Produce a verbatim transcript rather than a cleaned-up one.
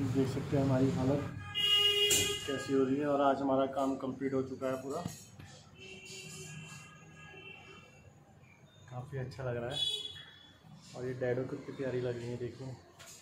देख सकते हैं हमारी हालत कैसी हो रही है। और आज हमारा काम कंप्लीट हो चुका है पूरा, काफ़ी अच्छा लग रहा है। और ये डैडो कितनी प्यारी लग रही है, देखिए।